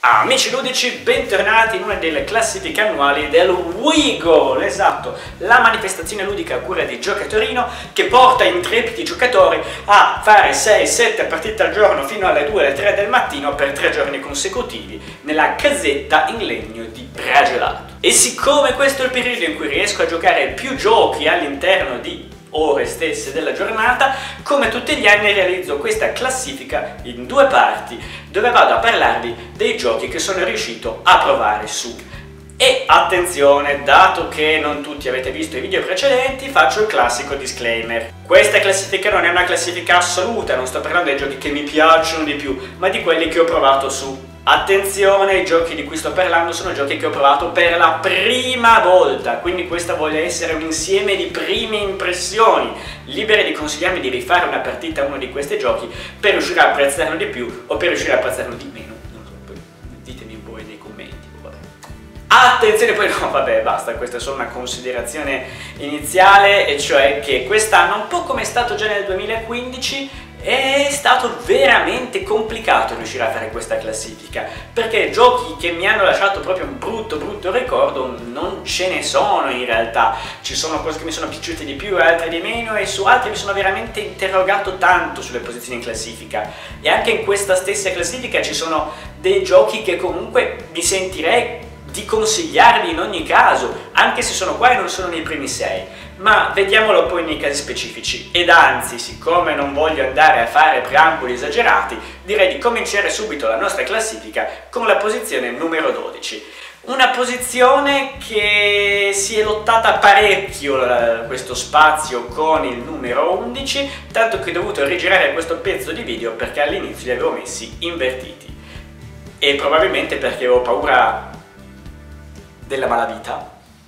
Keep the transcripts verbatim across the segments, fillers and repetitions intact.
Amici ludici, bentornati in una delle classifiche annuali del WeGoal, esatto, la manifestazione ludica a cura di Giocatorino che porta intrepidi giocatori a fare sei sette partite al giorno fino alle due alle tre del mattino per tre giorni consecutivi nella casetta in legno di Bragelato. E siccome questo è il periodo in cui riesco a giocare più giochi all'interno di ore stesse della giornata, come tutti gli anni realizzo questa classifica in due parti dove vado a parlarvi dei giochi che sono riuscito a provare su. E attenzione, dato che non tutti avete visto i video precedenti, faccio il classico disclaimer. Questa classifica non è una classifica assoluta, non sto parlando dei giochi che mi piacciono di più, ma di quelli che ho provato su. Attenzione, i giochi di cui sto parlando sono giochi che ho provato per la prima volta, quindi questa vuole essere un insieme di prime impressioni, libere di consigliarmi di rifare una partita a uno di questi giochi per riuscire a apprezzarlo di più o per riuscire a apprezzarlo di meno, non so, poi ditemi voi nei commenti. Vabbè. Attenzione, poi no, vabbè, basta, questa è solo una considerazione iniziale, e cioè che quest'anno, un po' come è stato già nel duemilaquindici, è stato veramente complicato riuscire a fare questa classifica, perché giochi che mi hanno lasciato proprio un brutto brutto ricordo non ce ne sono in realtà. Ci sono cose che mi sono piaciute di più e altre di meno, e su altre mi sono veramente interrogato tanto sulle posizioni in classifica, e anche in questa stessa classifica ci sono dei giochi che comunque mi sentirei di consigliarvi in ogni caso, anche se sono qua e non sono nei primi sei. Ma vediamolo poi nei casi specifici, ed anzi, siccome non voglio andare a fare preamboli esagerati, direi di cominciare subito la nostra classifica con la posizione numero dodici. Una posizione che si è lottata parecchio questo spazio con il numero undici, tanto che ho dovuto rigirare questo pezzo di video perché all'inizio li avevo messi invertiti. E probabilmente perché avevo paura della malavita.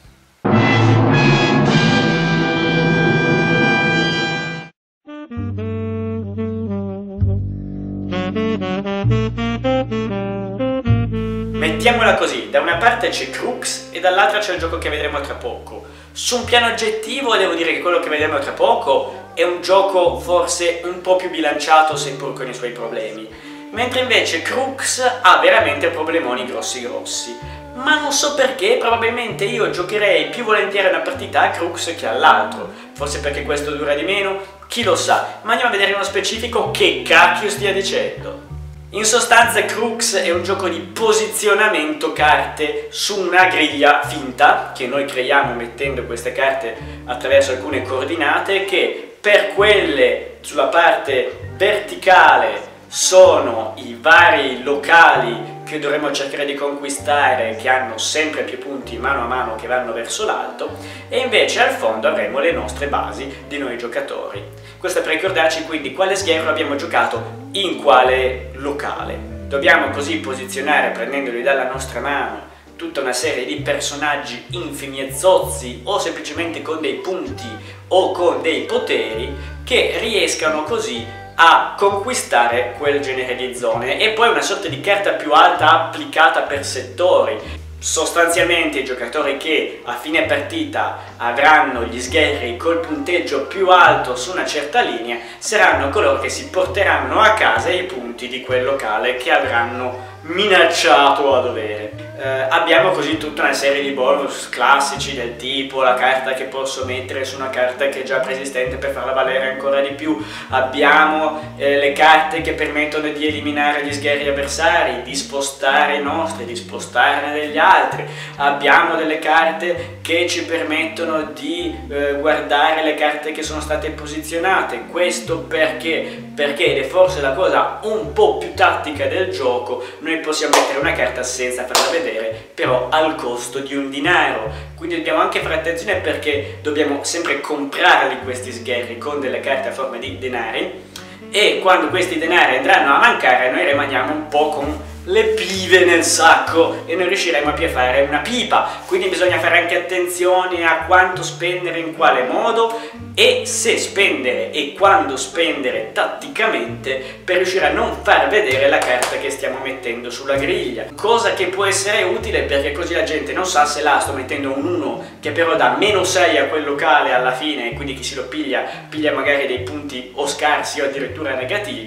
Mettiamola così, da una parte c'è Crux e dall'altra c'è il gioco che vedremo tra poco. Su un piano oggettivo devo dire che quello che vedremo tra poco è un gioco forse un po' più bilanciato, seppur con i suoi problemi, mentre invece Crux ha veramente problemoni grossi grossi. Ma non so perché, probabilmente io giocherei più volentieri una partita a Crux che all'altro, forse perché questo dura di meno, chi lo sa, ma andiamo a vedere nello specifico che cacchio stia dicendo. In sostanza Crux è un gioco di posizionamento carte su una griglia finta che noi creiamo mettendo queste carte attraverso alcune coordinate, che per quelle sulla parte verticale sono i vari locali che dovremo cercare di conquistare, che hanno sempre più punti mano a mano che vanno verso l'alto, e invece al fondo avremo le nostre basi di noi giocatori. Questo per ricordarci quindi quale sgherro abbiamo giocato in quale locale. Dobbiamo così posizionare, prendendoli dalla nostra mano, tutta una serie di personaggi infimi e zozzi, o semplicemente con dei punti o con dei poteri, che riescano così a conquistare quel genere di zone, e poi una sorta di carta più alta applicata per settori. Sostanzialmente i giocatori che a fine partita avranno gli sgherri col punteggio più alto su una certa linea saranno coloro che si porteranno a casa i punti di quel locale che avranno minacciato a dovere. Eh, abbiamo così tutta una serie di bonus classici del tipo la carta che posso mettere su una carta che è già preesistente per farla valere ancora di più. Abbiamo eh, le carte che permettono di eliminare gli sgherri avversari, di spostare i nostri, di spostarne degli altri. Abbiamo delle carte che ci permettono di eh, guardare le carte che sono state posizionate. Questo perché? Perché, ed è forse la cosa un po' più tattica del gioco, noi possiamo mettere una carta senza farla vedere, però al costo di un denaro. Quindi dobbiamo anche fare attenzione, perché dobbiamo sempre comprarli questi sgherri con delle carte a forma di denari, e quando questi denari andranno a mancare noi rimaniamo un po' con le pive nel sacco e non riusciremo più a fare una pipa. Quindi bisogna fare anche attenzione a quanto spendere, in quale modo, e se spendere e quando spendere tatticamente, per riuscire a non far vedere la carta che stiamo mettendo sulla griglia, cosa che può essere utile perché così la gente non sa se là sto mettendo un uno che però dà meno sei a quel locale alla fine, e quindi chi si lo piglia piglia magari dei punti o scarsi o addirittura negativi,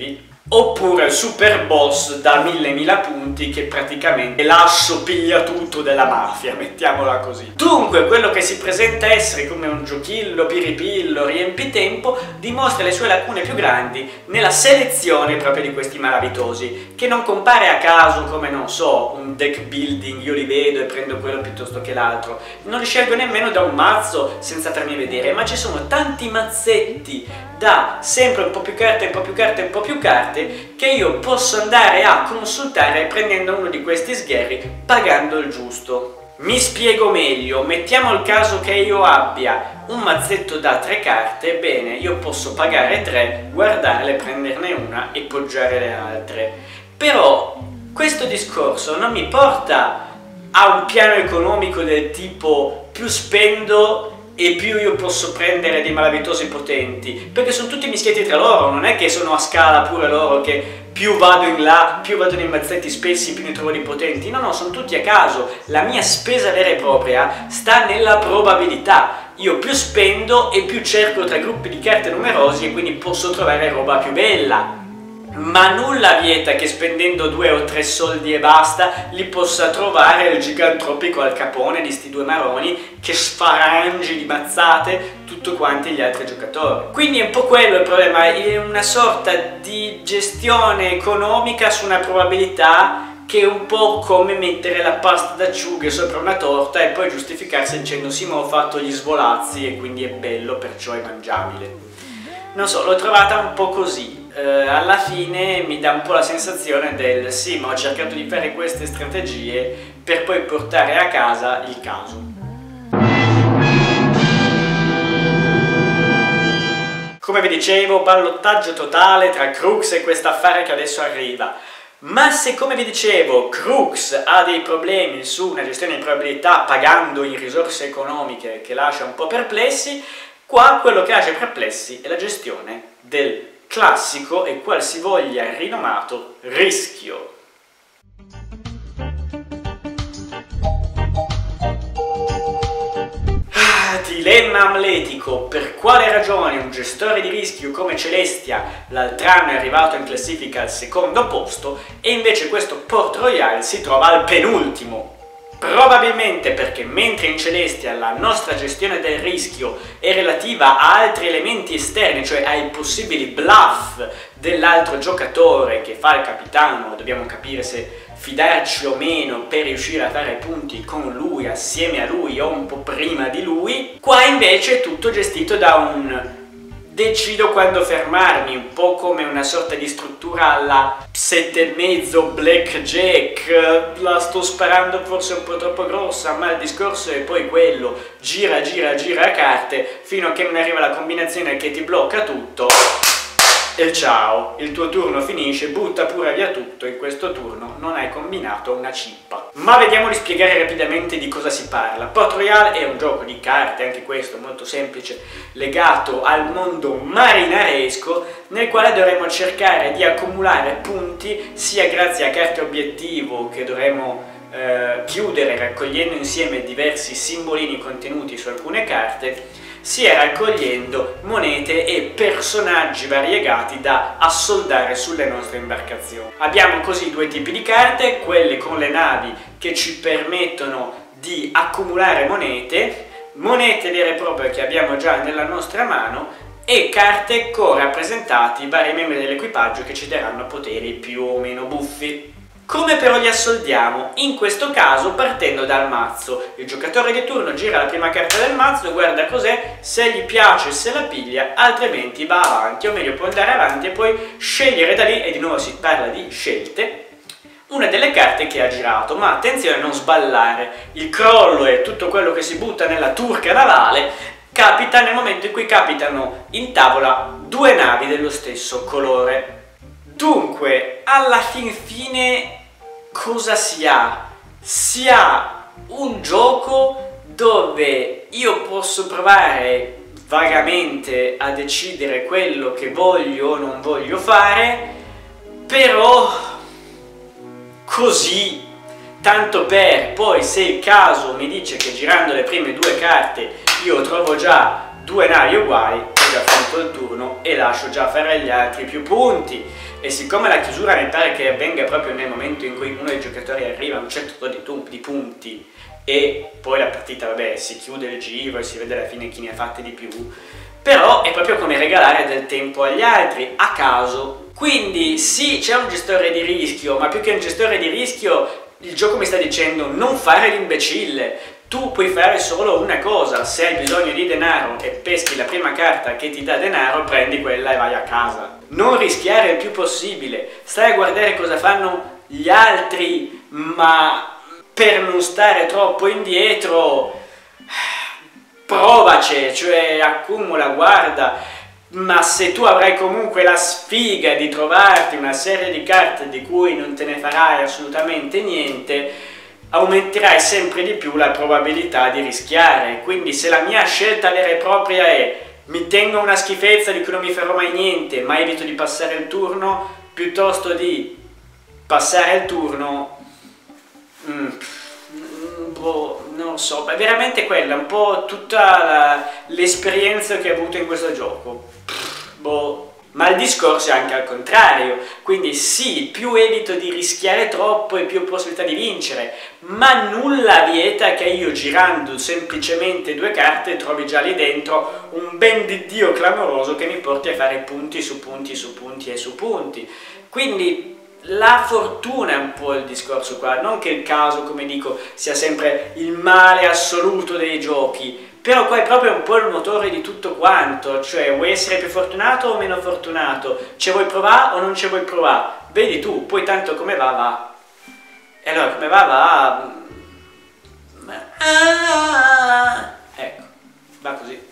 oppure il super boss da mille mila punti che praticamente lascio piglia tutto della mafia, mettiamola così. Dunque quello che si presenta essere come un giochillo piripillo riempitempo dimostra le sue lacune più grandi nella selezione proprio di questi malavitosi, che non compare a caso come, non so, un deck building, io li vedo e prendo quello piuttosto che l'altro, non li scelgo nemmeno da un mazzo senza farmi vedere, ma ci sono tanti mazzetti da sempre un po' più carte, un po' più carte, un po' più carte che io posso andare a consultare prendendo uno di questi sgherri pagando il giusto. Mi spiego meglio, mettiamo il caso che io abbia un mazzetto da tre carte, bene, io posso pagare tre, guardarle, prenderne una e poggiare le altre. Però questo discorso non mi porta a un piano economico del tipo più spendo e più io posso prendere dei malavitosi potenti, perché sono tutti mischiati tra loro, non è che sono a scala pure loro che più vado in là, più vado nei mazzetti spessi, più ne trovo di potenti, no no, sono tutti a caso. La mia spesa vera e propria sta nella probabilità, io più spendo e più cerco tra gruppi di carte numerosi e quindi posso trovare roba più bella. Ma nulla vieta che spendendo due o tre soldi e basta li possa trovare il gigantropico Al Capone di sti due maroni che sfarangi di mazzate tutto quanti gli altri giocatori. Quindi è un po' quello il problema, è una sorta di gestione economica su una probabilità che è un po' come mettere la pasta d'acciughe sopra una torta e poi giustificarsi dicendo sì ma ho fatto gli svolazzi e quindi è bello perciò è mangiabile. Non so, l'ho trovata un po' così. Uh, alla fine mi dà un po' la sensazione del sì, ma ho cercato di fare queste strategie per poi portare a casa il caso. Come vi dicevo, ballottaggio totale tra Crux e quest'affare che adesso arriva. Ma se, come vi dicevo, Crux ha dei problemi su una gestione di probabilità pagando in risorse economiche che lascia un po' perplessi, qua quello che lascia perplessi è la gestione del classico e qualsivoglia rinomato rischio. Ah, dilemma amletico: per quale ragione un gestore di rischio come Celestia l'altro anno è arrivato in classifica al secondo posto e invece questo Port Royal si trova al penultimo? Probabilmente perché mentre in Celestia la nostra gestione del rischio è relativa a altri elementi esterni, cioè ai possibili bluff dell'altro giocatore che fa il capitano, dobbiamo capire se fidarci o meno per riuscire a fare punti con lui, assieme a lui o un po' prima di lui, qua invece è tutto gestito da un decido quando fermarmi, un po' come una sorta di struttura alla sette e mezzo blackjack, la sto sparando forse un po' troppo grossa, ma il discorso è poi quello, gira gira gira carte fino a che non arriva la combinazione che ti blocca tutto e ciao, il tuo turno finisce, butta pure via tutto, in questo turno non hai combinato una cippa. Ma vediamo di spiegare rapidamente di cosa si parla. Port Royal è un gioco di carte, anche questo molto semplice, legato al mondo marinaresco, nel quale dovremo cercare di accumulare punti sia grazie a carte obiettivo che dovremo eh, chiudere raccogliendo insieme diversi simbolini contenuti su alcune carte, sia raccogliendo monete e personaggi variegati da assoldare sulle nostre imbarcazioni. Abbiamo così due tipi di carte, quelle con le navi che ci permettono di accumulare monete, monete vere e proprie che abbiamo già nella nostra mano e carte co-rappresentati vari membri dell'equipaggio che ci daranno poteri più o meno buffi. Come però li assoldiamo? In questo caso partendo dal mazzo. Il giocatore di turno gira la prima carta del mazzo, guarda cos'è, se gli piace se la piglia, altrimenti va avanti, o meglio può andare avanti e poi scegliere da lì, e di nuovo si parla di scelte, una delle carte che ha girato. Ma attenzione a non sballare, il crollo e tutto quello che si butta nella turca navale capita nel momento in cui capitano in tavola due navi dello stesso colore. Dunque, alla fin fine cosa si ha? Si ha un gioco dove io posso provare vagamente a decidere quello che voglio o non voglio fare, però così, tanto per, poi se il caso mi dice che girando le prime due carte io trovo già due navi uguali, ho già finito il turno e lascio già fare agli altri più punti. e siccome la chiusura mi pare che avvenga proprio nel momento in cui uno dei giocatori arriva a un certo di, di punti e poi la partita, vabbè, si chiude il giro e si vede alla fine chi ne ha fatte di più, però è proprio come regalare del tempo agli altri a caso. Quindi sì, c'è un gestore di rischio, ma più che un gestore di rischio il gioco mi sta dicendo non fare l'imbecille. Tu puoi fare solo una cosa: se hai bisogno di denaro e peschi la prima carta che ti dà denaro, prendi quella e vai a casa. Non rischiare il più possibile, stai a guardare cosa fanno gli altri, ma per non stare troppo indietro provaci, cioè accumula, guarda. Ma se tu avrai comunque la sfiga di trovarti una serie di carte di cui non te ne farai assolutamente niente, aumenterai sempre di più la probabilità di rischiare. Quindi se la mia scelta vera e propria è mi tengo una schifezza di cui non mi farò mai niente, ma evito di passare il turno, piuttosto di passare il turno, mm, boh, non lo so, è veramente quella, un po' tutta l'esperienza che ho avuto in questo gioco. Boh. Ma il discorso è anche al contrario, quindi sì, più evito di rischiare troppo e più ho possibilità di vincere, ma nulla vieta che io girando semplicemente due carte trovi già lì dentro un ben di Dio clamoroso che mi porti a fare punti su punti su punti e su punti. Quindi la fortuna è un po' il discorso qua, non che il caso, come dico, sia sempre il male assoluto dei giochi, però qua è proprio un po' il motore di tutto quanto, cioè vuoi essere più fortunato o meno fortunato, ci vuoi provare o non ci vuoi provare, vedi tu, poi tanto come va va. E allora come va va... Ah, ecco, va così.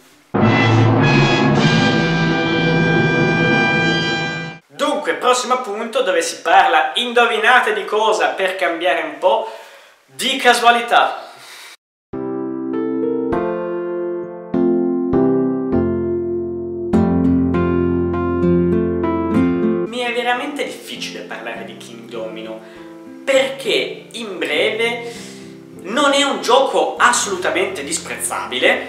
Dunque, prossimo punto dove si parla, indovinate di cosa, per cambiare un po', di casualità. Mi è veramente difficile parlare di King Domino, perché in breve non è un gioco assolutamente disprezzabile,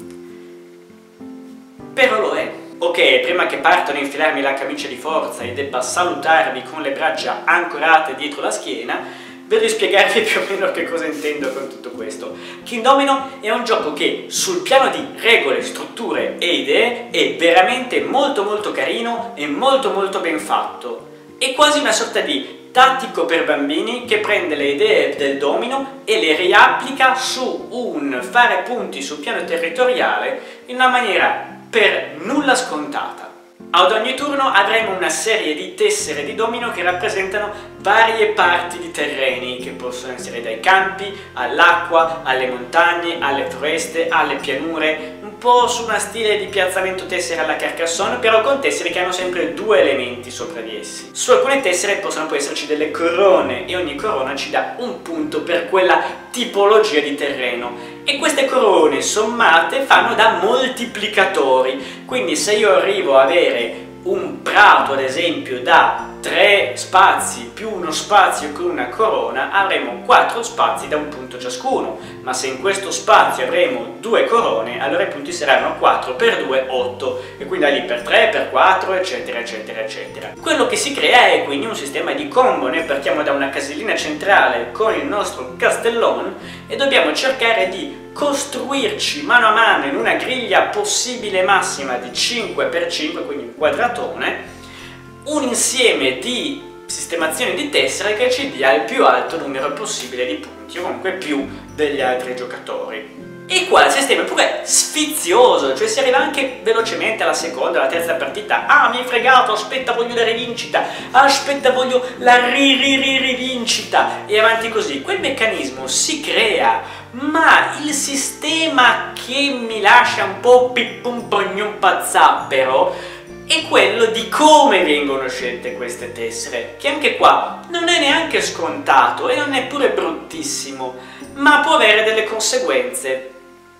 però lo è. Ok, prima che partono a infilarmi la camicia di forza e debba salutarvi con le braccia ancorate dietro la schiena, vedo spiegarvi più o meno che cosa intendo con tutto questo. King Domino è un gioco che sul piano di regole, strutture e idee è veramente molto molto carino e molto molto ben fatto. È quasi una sorta di tattico per bambini che prende le idee del domino e le riapplica su un fare punti sul piano territoriale in una maniera per nulla scontata. Ad ogni turno avremo una serie di tessere di domino che rappresentano varie parti di terreni, che possono essere dai campi, all'acqua, alle montagne, alle foreste, alle pianure, un po' su una stile di piazzamento tessere alla Carcassonne, però con tessere che hanno sempre due elementi sopra di essi. Su alcune tessere possono poi esserci delle corone e ogni corona ci dà un punto per quella tipologia di terreno. E queste corone sommate fanno da moltiplicatori, quindi se io arrivo a avere un prato ad esempio da tre spazi più uno spazio con una corona, avremo quattro spazi da un punto ciascuno, ma se in questo spazio avremo due corone, allora i punti saranno quattro per due, otto, e quindi da lì per tre, per quattro, eccetera eccetera eccetera. Quello che si crea è quindi un sistema di combo. Noi partiamo da una casellina centrale con il nostro castellone e dobbiamo cercare di costruirci mano a mano in una griglia possibile massima di cinque per cinque, quindi un quadratone, un insieme di sistemazioni di tessere che ci dia il più alto numero possibile di punti, o comunque più degli altri giocatori. E qua il sistema è pure sfizioso, cioè si arriva anche velocemente alla seconda, alla terza partita. Ah, mi hai fregato, aspetta, voglio la rivincita, aspetta, voglio la ri ri ri rivincita, e avanti così. Quel meccanismo si crea, ma il sistema che mi lascia un po' pippum pognum pazzappero è quello di come vengono scelte queste tessere, che anche qua non è neanche scontato e non è pure bruttissimo, ma può avere delle conseguenze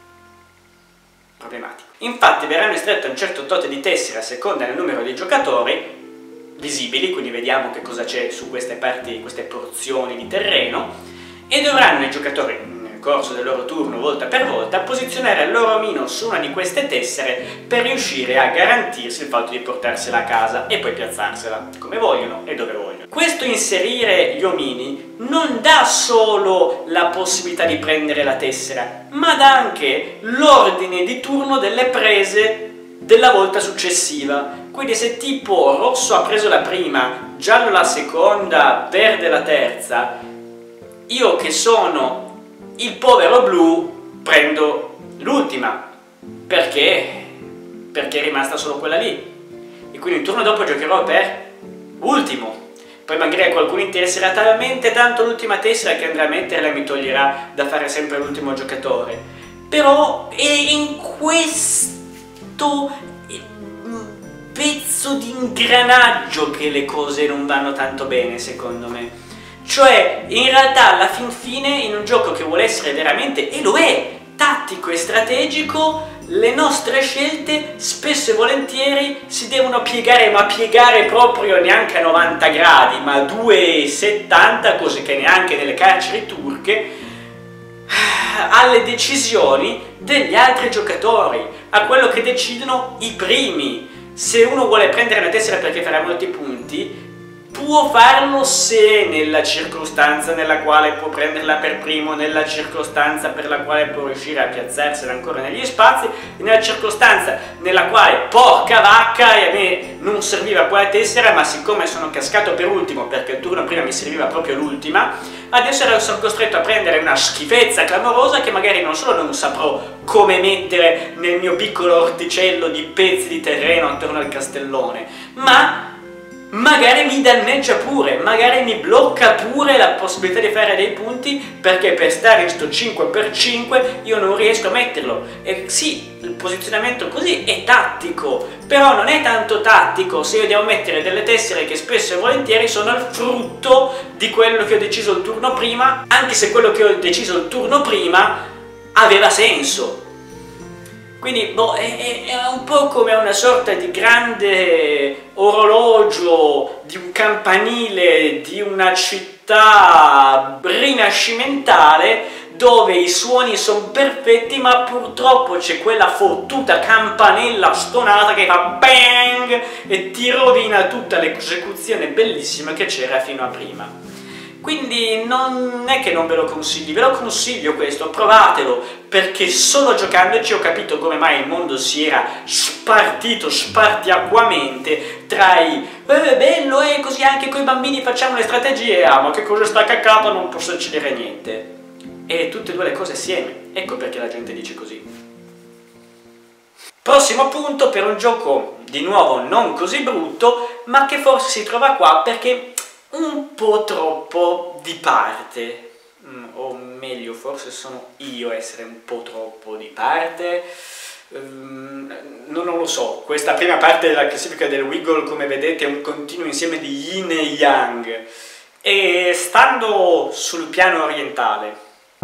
problematiche. Infatti verranno estratte un certo tot di tessere a seconda del numero di giocatori visibili, quindi vediamo che cosa c'è su queste parti, queste porzioni di terreno, e dovranno i giocatori corso del loro turno volta per volta, posizionare il loro omino su una di queste tessere per riuscire a garantirsi il fatto di portarsela a casa e poi piazzarsela come vogliono e dove vogliono. Questo inserire gli omini non dà solo la possibilità di prendere la tessera, ma dà anche l'ordine di turno delle prese della volta successiva. Quindi se tipo rosso ha preso la prima, giallo la seconda, verde la terza, io che sono il povero blu prendo l'ultima, perché? Perché è rimasta solo quella lì, e quindi il turno dopo giocherò per ultimo. Poi magari a qualcuno interesserà talmente tanto l'ultima tessera che andrà a metterla e mi toglierà da fare sempre l'ultimo giocatore. Però è in questo pezzo di ingranaggio che le cose non vanno tanto bene, secondo me. Cioè, in realtà, alla fin fine, in un gioco che vuole essere veramente, e lo è, tattico e strategico, le nostre scelte spesso e volentieri si devono piegare, ma piegare proprio neanche a novanta gradi, ma a due virgola settanta, così che neanche nelle carceri turche, alle decisioni degli altri giocatori, a quello che decidono i primi. Se uno vuole prendere una tessera perché farà molti punti, può farlo se nella circostanza nella quale può prenderla per primo, nella circostanza per la quale può riuscire a piazzarsela ancora negli spazi, nella circostanza nella quale, porca vacca, e a me non serviva quella tessera, ma siccome sono cascato per ultimo perché il turno prima mi serviva proprio l'ultima, adesso sono costretto a prendere una schifezza clamorosa che magari non solo non saprò come mettere nel mio piccolo orticello di pezzi di terreno attorno al castellone, ma magari mi danneggia pure, magari mi blocca pure la possibilità di fare dei punti, perché per stare in sto cinque per cinque io non riesco a metterlo. E sì, il posizionamento così è tattico, però non è tanto tattico se io devo mettere delle tessere che spesso e volentieri sono il frutto di quello che ho deciso il turno prima, anche se quello che ho deciso il turno prima aveva senso. Quindi boh, è, è un po' come una sorta di grande orologio, di un campanile di una città rinascimentale dove i suoni sono perfetti, ma purtroppo c'è quella fottuta campanella stonata che fa bang e ti rovina tutta l'esecuzione bellissima che c'era fino a prima. Quindi non è che non ve lo consigli, ve lo consiglio questo, provatelo, perché solo giocandoci ho capito come mai il mondo si era spartito spartiacquamente tra i eh, bello e così anche con i bambini facciamo le strategie, ah ma che cosa sta caccato, non posso decidere niente. E tutte e due le cose assieme, ecco perché la gente dice così. Prossimo punto per un gioco di nuovo non così brutto, ma che forse si trova qua perché un po' troppo di parte, mm, o meglio forse sono io a essere un po' troppo di parte, um, non, non lo so. Questa prima parte della classifica del Wiggle, come vedete, è un continuo insieme di yin e yang, e stando sul piano orientale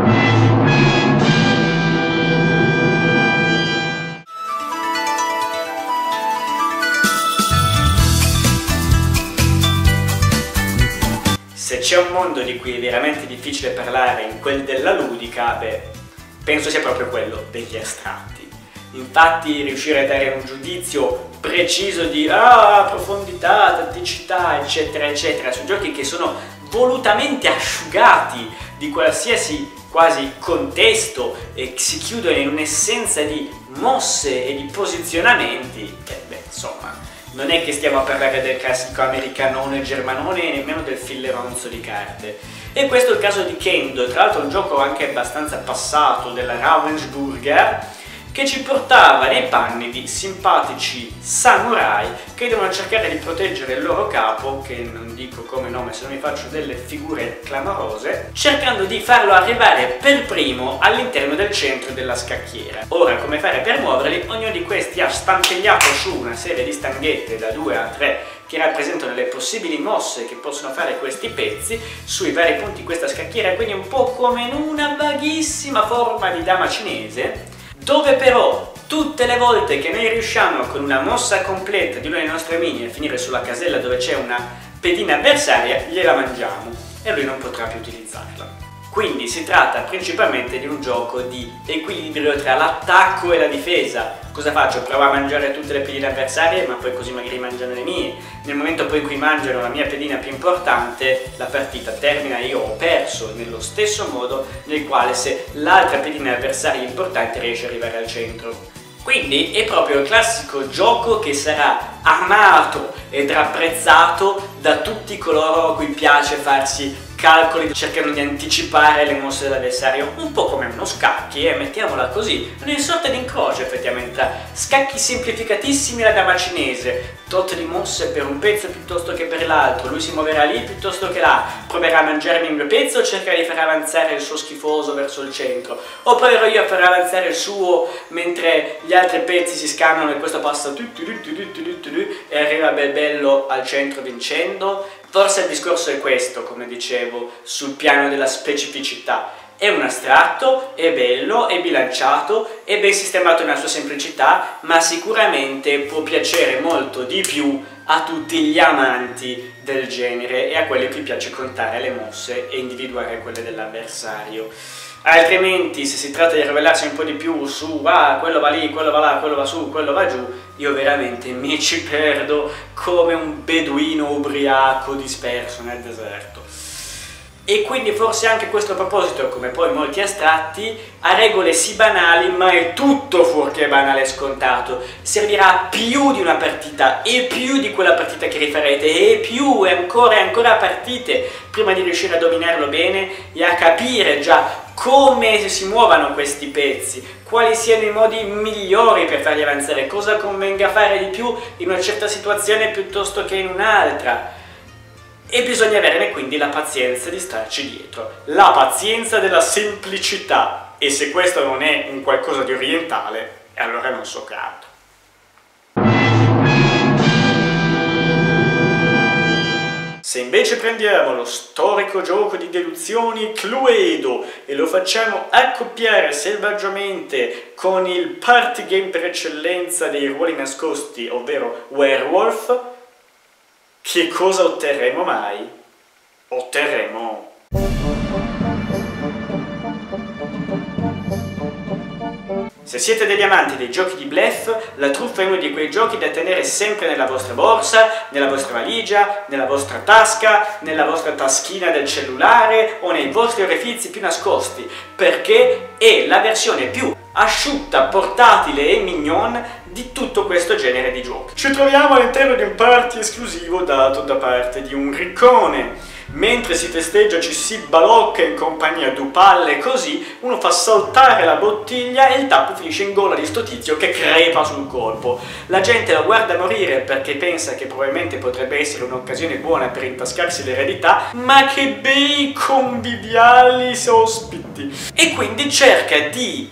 se c'è un mondo di cui è veramente difficile parlare in quel della ludica, beh, penso sia proprio quello degli astratti. Infatti riuscire a dare un giudizio preciso di ah, profondità, tatticità, eccetera, eccetera, su giochi che sono volutamente asciugati di qualsiasi quasi contesto e si chiudono in un'essenza di mosse e di posizionamenti, eh, beh, insomma, non è che stiamo a parlare del classico americanone germanone e nemmeno del filleronzo di carte. E questo è il caso di Kendo, tra l'altro un gioco anche abbastanza passato della Ravensburger, che ci portava nei panni di simpatici samurai che devono cercare di proteggere il loro capo, che non dico come nome se non mi faccio delle figure clamorose, cercando di farlo arrivare per primo all'interno del centro della scacchiera. Ora, come fare per muoverli? Ognuno di questi ha stampegliato su una serie di stanghette da due a tre che rappresentano le possibili mosse che possono fare questi pezzi sui vari punti di questa scacchiera, quindi un po' come in una vaghissima forma di dama cinese, dove però tutte le volte che noi riusciamo con una mossa completa di uno dei nostri mini a finire sulla casella dove c'è una pedina avversaria, gliela mangiamo e lui non potrà più utilizzarla. Quindi si tratta principalmente di un gioco di equilibrio tra l'attacco e la difesa. Cosa faccio? Provo a mangiare tutte le pedine avversarie, ma poi così magari mangiano le mie. Nel momento poi in cui mangiano la mia pedina più importante, la partita termina, io ho perso nello stesso modo nel quale se l'altra pedina avversaria importante riesce ad arrivare al centro. Quindi è proprio il classico gioco che sarà amato ed apprezzato da tutti coloro a cui piace farsi calcoli cercando di anticipare le mosse dell'avversario, un po' come uno scacchi, eh, mettiamola così, una sorta di incrocio effettivamente tra scacchi semplificatissimi e la dama cinese, tot di mosse per un pezzo piuttosto che per l'altro, lui si muoverà lì piuttosto che là, proverà a mangiarmi il mio pezzo o cercherà di far avanzare il suo schifoso verso il centro, o proverò io a far avanzare il suo mentre gli altri pezzi si scannano e questo passa tu, tu, tu, tu, tu, tu, tu, tu, e arriva bel bello al centro vincendo. Forse il discorso è questo, come dicevo, sul piano della specificità. È un astratto, è bello, è bilanciato, è ben sistemato nella sua semplicità, ma sicuramente può piacere molto di più a tutti gli amanti del genere e a quelli a cui piace contare le mosse e individuare quelle dell'avversario. Altrimenti, se si tratta di rivelarsi un po' di più su ah, quello va lì, quello va là, quello va su, quello va giù, io veramente mi ci perdo come un beduino ubriaco disperso nel deserto. E quindi forse anche questo proposito, come poi molti astratti, ha regole sì banali, ma è tutto fuorché banale e scontato. Servirà più di una partita e più di quella partita che rifarete e più e ancora e ancora partite prima di riuscire a dominarlo bene e a capire già come si muovano questi pezzi, quali siano i modi migliori per farli avanzare, cosa convenga fare di più in una certa situazione piuttosto che in un'altra. E bisogna averne quindi la pazienza di starci dietro, la pazienza della semplicità, e se questo non è un qualcosa di orientale, allora non so canto. Se invece prendiamo lo storico gioco di deduzioni Cluedo e lo facciamo accoppiare selvaggiamente con il party game per eccellenza dei ruoli nascosti, ovvero Werewolf, che cosa otterremo mai? Otterremo... Se siete degli amanti dei giochi di bluff, la truffa è uno di quei giochi da tenere sempre nella vostra borsa, nella vostra valigia, nella vostra tasca, nella vostra taschina del cellulare o nei vostri orefizi più nascosti, perché è la versione più asciutta, portatile e mignon di tutto questo genere di giochi. Ci troviamo all'interno di un party esclusivo dato da parte di un riccone. Mentre si festeggia, ci si balocca in compagnia di palle così, uno fa saltare la bottiglia e il tappo finisce in gola di sto tizio che crepa sul colpo. La gente lo guarda morire perché pensa che probabilmente potrebbe essere un'occasione buona per intascarsi l'eredità, ma che bei conviviali ospiti! E quindi cerca di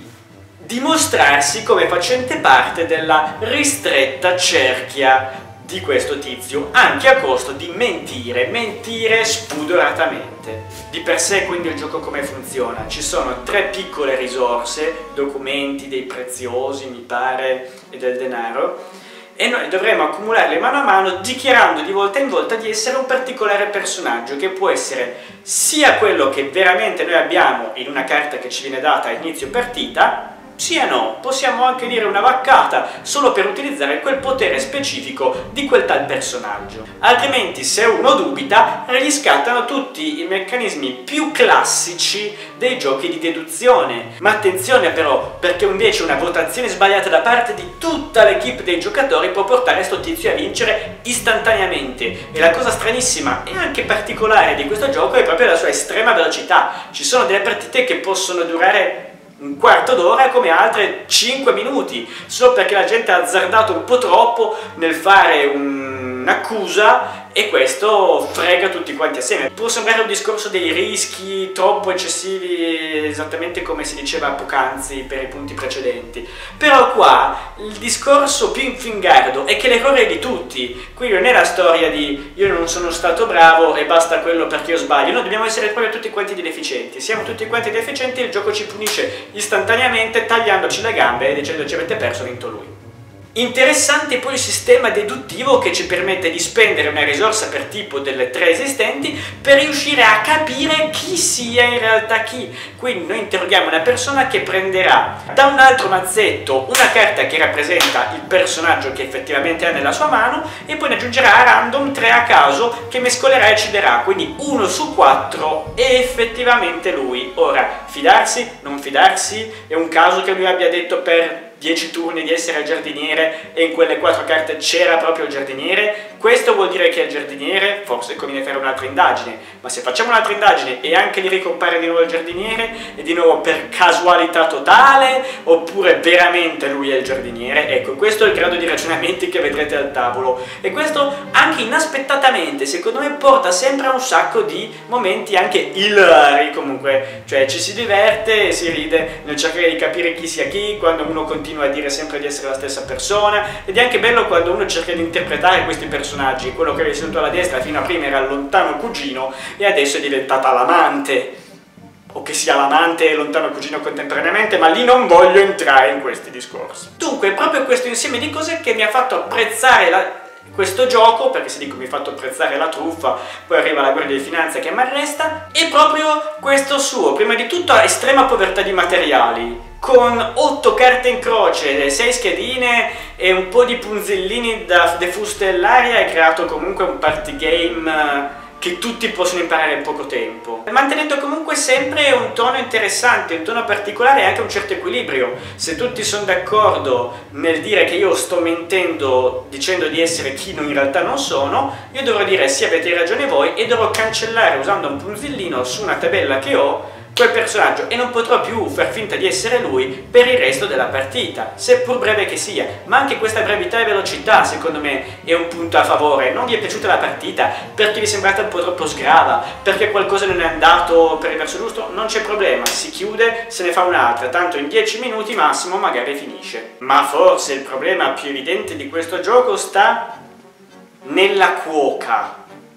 dimostrarsi come facente parte della ristretta cerchia di questo tizio, anche a costo di mentire, mentire spudoratamente. Di per sé quindi il gioco come funziona? Ci sono tre piccole risorse, documenti, dei preziosi mi pare e del denaro, e noi dovremo accumularle mano a mano dichiarando di volta in volta di essere un particolare personaggio che può essere sia quello che veramente noi abbiamo in una carta che ci viene data a inizio partita, sia no, possiamo anche dire una vaccata solo per utilizzare quel potere specifico di quel tal personaggio. Altrimenti, se uno dubita, gli scattano tutti i meccanismi più classici dei giochi di deduzione. Ma attenzione però, perché invece una votazione sbagliata da parte di tutta l'equipe dei giocatori può portare sto tizio a vincere istantaneamente. E la cosa stranissima e anche particolare di questo gioco è proprio la sua estrema velocità. Ci sono delle partite che possono durare un quarto d'ora come altre cinque minuti, solo perché la gente ha azzardato un po' troppo nel fare un'accusa e questo frega tutti quanti assieme. Può sembrare un discorso dei rischi troppo eccessivi, esattamente come si diceva poc'anzi per i punti precedenti, però qua il discorso più infingardo è che l'errore è di tutti, qui non è la storia di io non sono stato bravo e basta quello perché io sbaglio, noi dobbiamo essere proprio tutti quanti dei deficienti, siamo tutti quanti deficienti e il gioco ci punisce istantaneamente tagliandoci le gambe e dicendoci avete perso, ha vinto lui. Interessante poi il sistema deduttivo che ci permette di spendere una risorsa per tipo delle tre esistenti per riuscire a capire chi sia in realtà chi. Quindi noi interroghiamo una persona che prenderà da un altro mazzetto una carta che rappresenta il personaggio che effettivamente ha nella sua mano e poi ne aggiungerà a random tre a caso che mescolerà e ci darà, quindi uno su quattro è effettivamente lui. Ora, fidarsi, non fidarsi, è un caso che lui abbia detto per dieci turni di essere il giardiniere e in quelle quattro carte c'era proprio il giardiniere. Questo vuol dire che è il giardiniere, forse conviene fare un'altra indagine, ma se facciamo un'altra indagine e anche lì ricompare di nuovo il giardiniere, e di nuovo per casualità totale, oppure veramente lui è il giardiniere, ecco, questo è il grado di ragionamenti che vedrete al tavolo. E questo anche inaspettatamente, secondo me, porta sempre a un sacco di momenti anche ilari, comunque, cioè ci si diverte e si ride nel cercare di capire chi sia chi, quando uno continua a dire sempre di essere la stessa persona, ed è anche bello quando uno cerca di interpretare questi personaggi. Quello che avevi seduto alla destra fino a prima era il lontano cugino e adesso è diventata l'amante, o che sia l'amante e il lontano cugino contemporaneamente, ma lì non voglio entrare in questi discorsi. Dunque è proprio questo insieme di cose che mi ha fatto apprezzare la questo gioco, perché se dico mi ha fatto apprezzare la truffa, poi arriva la guardia di finanza che mi arresta, e proprio questo suo, prima di tutto, estrema povertà di materiali, con otto carte in croce, sei schedine e un po' di punzellini da defustellare, hai creato comunque un party game che tutti possono imparare in poco tempo, mantenendo comunque sempre un tono interessante, un tono particolare e anche un certo equilibrio. Se tutti sono d'accordo nel dire che io sto mentendo dicendo di essere chi in realtà non sono, io dovrò dire sì, avete ragione voi, e dovrò cancellare usando un punzellino su una tabella che ho quel personaggio e non potrò più far finta di essere lui per il resto della partita, seppur breve che sia. Ma anche questa brevità e velocità secondo me è un punto a favore. Non vi è piaciuta la partita perché vi è sembrata un po' troppo sgrava, perché qualcosa non è andato per il verso giusto, non c'è problema, si chiude, se ne fa un'altra, tanto in dieci minuti massimo magari finisce. Ma forse il problema più evidente di questo gioco sta nella cuoca.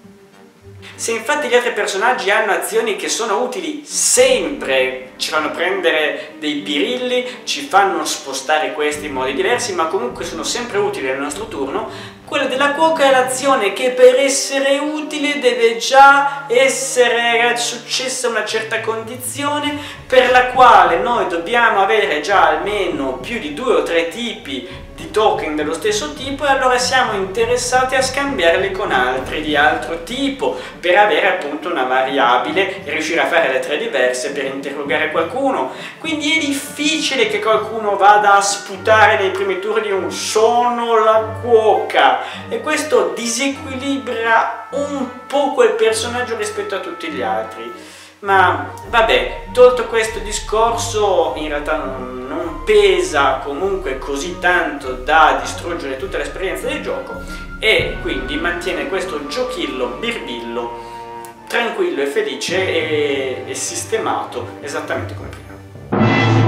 Se infatti gli altri personaggi hanno azioni che sono utili sempre, ci fanno prendere dei birilli, ci fanno spostare questi in modi diversi, ma comunque sono sempre utili nel nostro turno, quella della cuoca è l'azione che per essere utile deve già essere successa una certa condizione, per la quale noi dobbiamo avere già almeno più di due o tre tipi di token dello stesso tipo, e allora siamo interessati a scambiarli con altri di altro tipo per avere appunto una variabile e riuscire a fare le tre diverse per interrogare qualcuno. Quindi è difficile che qualcuno vada a sputare nei primi turni un sono la cuoca, e questo disequilibra un po' quel personaggio rispetto a tutti gli altri. Ma vabbè, tolto questo discorso, in realtà non, non pesa comunque così tanto da distruggere tutta l'esperienza del gioco, e quindi mantiene questo giochillo birbillo tranquillo e felice e, e sistemato esattamente come prima.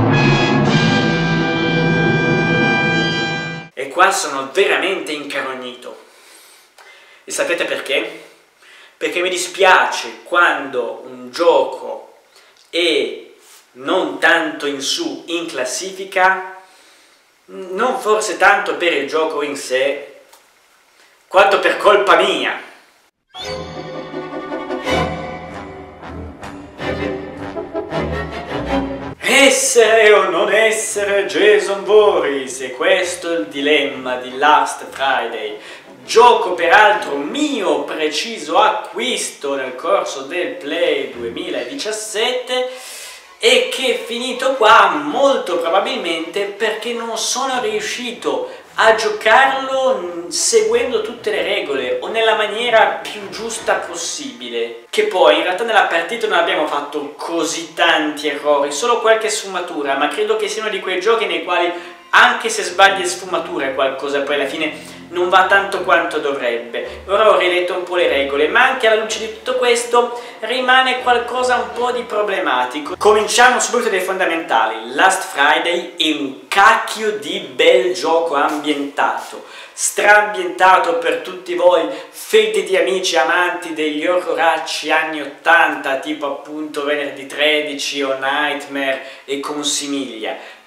E qua sono veramente incarognito. E sapete perché? Perché mi dispiace quando un gioco è non tanto in su in classifica, non forse tanto per il gioco in sé, quanto per colpa mia. Essere o non essere Jason Voorhees, e questo è il dilemma di Last Friday. Gioco peraltro mio preciso acquisto nel corso del Play duemiladiciassette, e che è finito qua molto probabilmente perché non sono riuscito a giocarlo seguendo tutte le regole o nella maniera più giusta possibile. Che poi in realtà nella partita non abbiamo fatto così tanti errori, solo qualche sfumatura, ma credo che sia uno di quei giochi nei quali anche se sbagli sfumature qualcosa poi alla fine non va tanto quanto dovrebbe. Ora ho riletto un po' le regole, ma anche alla luce di tutto questo rimane qualcosa un po' di problematico. Cominciamo subito dai fondamentali. Last Friday è un cacchio di bel gioco ambientato, straambientato per tutti voi fedeli amici amanti degli horroracci anni ottanta, tipo appunto Venerdì tredici o Nightmare e consimiglia.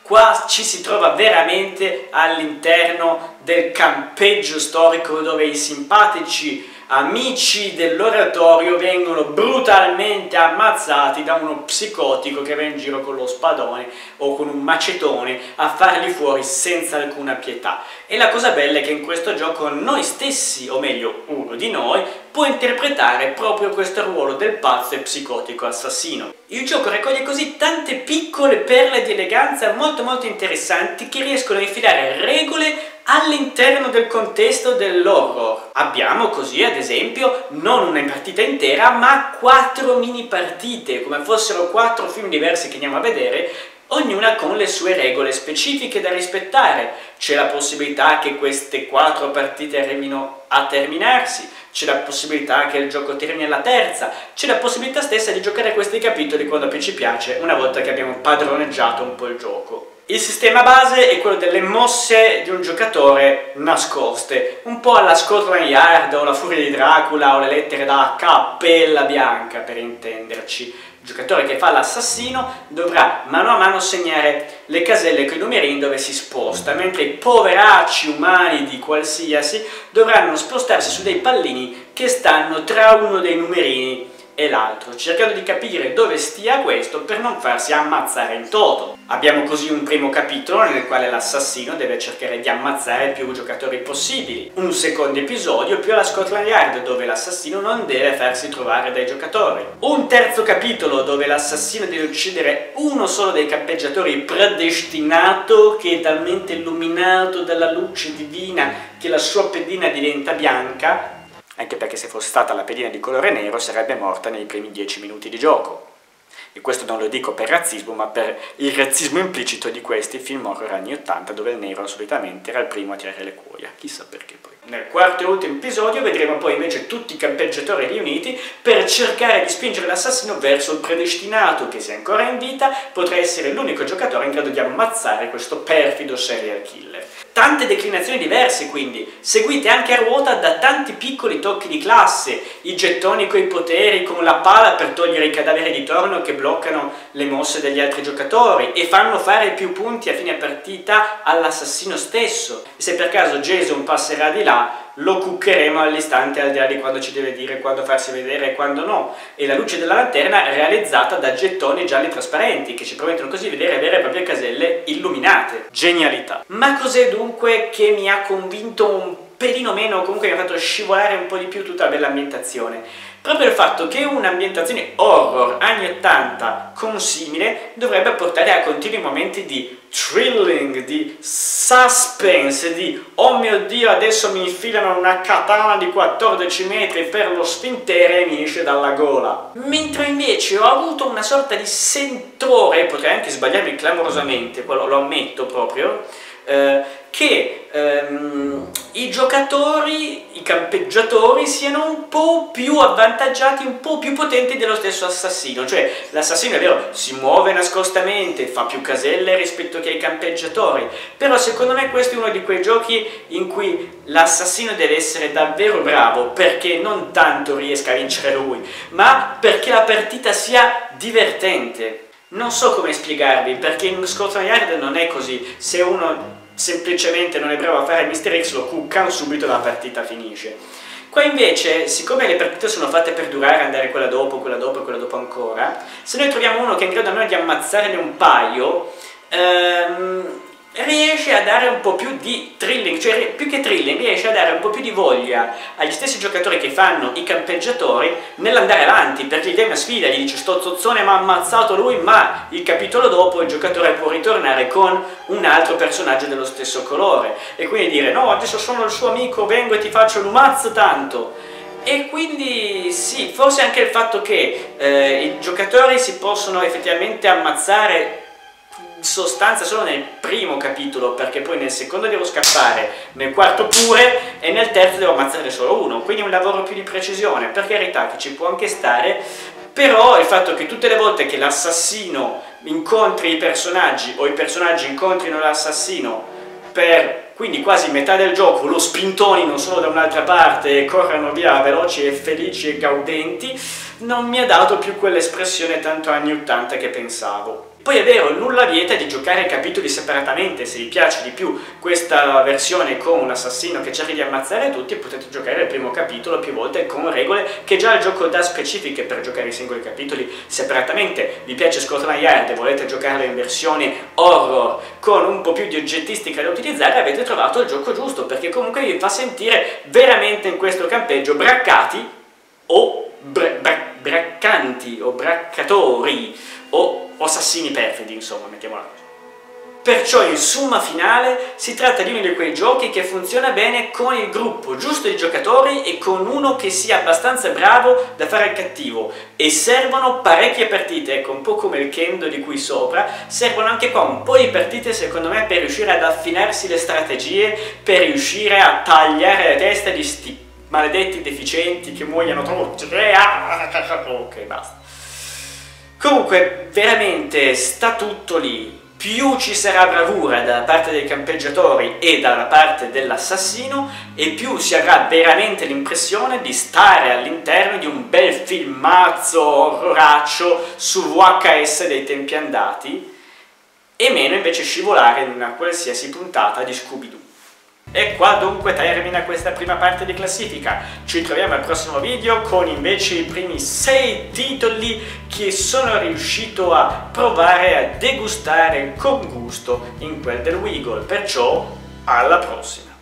Qua ci si trova veramente all'interno del campeggio storico dove i simpatici amici dell'oratorio vengono brutalmente ammazzati da uno psicotico che va in giro con lo spadone o con un macetone a farli fuori senza alcuna pietà. E la cosa bella è che in questo gioco noi stessi, o meglio uno di noi, può interpretare proprio questo ruolo del pazzo e psicotico assassino. Il gioco raccoglie così tante piccole perle di eleganza molto molto interessanti che riescono a infilare regole all'interno del contesto dell'horror. Abbiamo così ad esempio non una partita intera ma quattro mini partite, come fossero quattro film diversi che andiamo a vedere, ognuna con le sue regole specifiche da rispettare. C'è la possibilità che queste quattro partite arrivino a terminarsi, c'è la possibilità che il gioco termini alla terza, c'è la possibilità stessa di giocare questi capitoli quando più ci piace, una volta che abbiamo padroneggiato un po' il gioco. Il sistema base è quello delle mosse di un giocatore nascoste, un po' alla Scotland Yard o la Furia di Dracula o le lettere da Cappella Bianca per intenderci. Il giocatore che fa l'assassino dovrà mano a mano segnare le caselle con i numerini dove si sposta, mentre i poveracci umani di qualsiasi dovranno spostarsi su dei pallini che stanno tra uno dei numerini e l'altro, cercando di capire dove stia questo per non farsi ammazzare in toto. Abbiamo così un primo capitolo nel quale l'assassino deve cercare di ammazzare più giocatori possibili, un secondo episodio più alla Scotland Yard dove l'assassino non deve farsi trovare dai giocatori, un terzo capitolo dove l'assassino deve uccidere uno solo dei campeggiatori predestinato che è talmente illuminato dalla luce divina che la sua pedina diventa bianca, anche perché se fosse stata la pedina di colore nero sarebbe morta nei primi dieci minuti di gioco. E questo non lo dico per razzismo, ma per il razzismo implicito di questi film horror anni ottanta, dove il nero solitamente era il primo a tirare le cuoia, chissà perché poi. Nel quarto e ultimo episodio vedremo poi invece tutti i campeggiatori riuniti per cercare di spingere l'assassino verso il predestinato che, se ancora in vita, potrà essere l'unico giocatore in grado di ammazzare questo perfido serial killer. Tante declinazioni diverse quindi, seguite anche a ruota da tanti piccoli tocchi di classe, i gettoni coi poteri con la pala per togliere i cadaveri di torno che bloccano le mosse degli altri giocatori e fanno fare più punti a fine partita all'assassino stesso. E se per caso Jason passerà di là, lo cuccheremo all'istante al di là di quando ci deve dire quando farsi vedere e quando no. E la luce della lanterna è realizzata da gettoni gialli trasparenti che ci permettono così di vedere vere e proprie caselle illuminate. Genialità. Ma cos'è dunque che mi ha convinto un pelino meno, comunque mi ha fatto scivolare un po' di più tutta la bella ambientazione? Proprio il fatto che un'ambientazione horror anni ottanta consimile dovrebbe portare a continui momenti di thrilling, di suspense, di oh mio Dio adesso mi infilano una katana di quattordici metri per lo sfintere e mi esce dalla gola. Mentre invece ho avuto una sorta di sentore, potrei anche sbagliarmi clamorosamente, quello lo ammetto proprio, eh, che ehm, i giocatori, i campeggiatori siano un po' più avvantaggiati, un po' più potenti dello stesso assassino. Cioè l'assassino è vero, si muove nascostamente, fa più caselle rispetto che ai campeggiatori, però secondo me questo è uno di quei giochi in cui l'assassino deve essere davvero bravo, perché non tanto riesca a vincere lui, ma perché la partita sia divertente. Non so come spiegarvi, perché in Scotland Yard non è così. Se uno semplicemente non è bravo a fare Mister X lo cuccano subito, la partita finisce. Qua invece, siccome le partite sono fatte per durare, andare quella dopo, quella dopo e quella dopo ancora, se noi troviamo uno che è in grado almeno di ammazzarne un paio, ehm, riesce a dare un po' più di thrilling, cioè più che thrilling riesce a dare un po' più di voglia agli stessi giocatori che fanno i campeggiatori nell'andare avanti, perché gli dai una sfida, gli dice sto zozzone mi ha ammazzato lui, ma il capitolo dopo il giocatore può ritornare con un altro personaggio dello stesso colore e quindi dire no adesso sono il suo amico, vengo e ti faccio un mazzo tanto. E quindi sì, forse anche il fatto che eh, i giocatori si possono effettivamente ammazzare in sostanza solo nel primo capitolo, perché poi nel secondo devo scappare, nel quarto pure e nel terzo devo ammazzare solo uno, quindi un lavoro più di precisione, per carità che ci può anche stare, però il fatto che tutte le volte che l'assassino incontri i personaggi o i personaggi incontrino l'assassino per quindi quasi metà del gioco lo spintonino solo da un'altra parte e corrano via veloci e felici e gaudenti, non mi ha dato più quell'espressione tanto anni ottanta che pensavo. Poi è vero, nulla vieta di giocare i capitoli separatamente. Se vi piace di più questa versione con un assassino che cerca di ammazzare tutti, potete giocare il primo capitolo più volte con regole che già il gioco dà specifiche per giocare i singoli capitoli separatamente. Vi piace Scotland Yard e volete giocarlo in versione horror con un po' più di oggettistica da utilizzare, avete trovato il gioco giusto, perché comunque vi fa sentire veramente in questo campeggio braccati o bra bra braccanti o braccatori o assassini perfidi, insomma, mettiamola così. Perciò in summa finale si tratta di uno di quei giochi che funziona bene con il gruppo giusto di giocatori e con uno che sia abbastanza bravo da fare il cattivo, e servono parecchie partite, ecco, un po' come il Kendo di qui sopra, servono anche qua un po' di partite secondo me per riuscire ad affinarsi le strategie, per riuscire a tagliare le teste di sti maledetti deficienti che muoiono tutti. Ok, basta. Comunque, veramente sta tutto lì. Più ci sarà bravura dalla parte dei campeggiatori e dalla parte dell'assassino, e più si avrà veramente l'impressione di stare all'interno di un bel filmazzo orroraccio su V H S dei tempi andati, e meno invece scivolare in una qualsiasi puntata di Scooby-Doo. E qua dunque termina questa prima parte di classifica. Ci troviamo al prossimo video con invece i primi sei titoli che sono riuscito a provare a degustare con gusto in quel del Wiggle. Perciò alla prossima!